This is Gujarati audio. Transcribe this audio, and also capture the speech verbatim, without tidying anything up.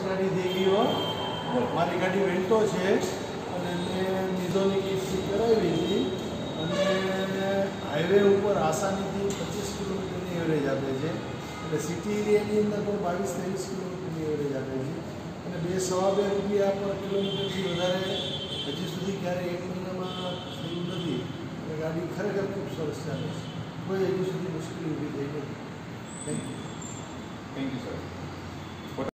ગાડી થઈ ગઈ હો. મારી ગાડી વેન્ટો છે અને મેં મિઝોની કિસ્તી કરાવી હતી અને હાઈવે ઉપર આસાનીથી પચીસ કિલોમીટરની એવરેજ આપે છે એટલે સિટી એરિયાની અંદર પણ બાવીસ ત્રેવીસ કિલોમીટરની એવરેજ આપે છે અને બે સવા બે રૂપિયા પર કિલોમીટરથી વધારે હજી સુધી ક્યારેય એક મહિનામાં થયું નથી. એટલે ગાડી ખરેખર ખૂબ સરસ ચાલે છે. કોઈ હજી સુધી મુશ્કેલી ઊભી થઈ નથી. Thank you. Thank you sir.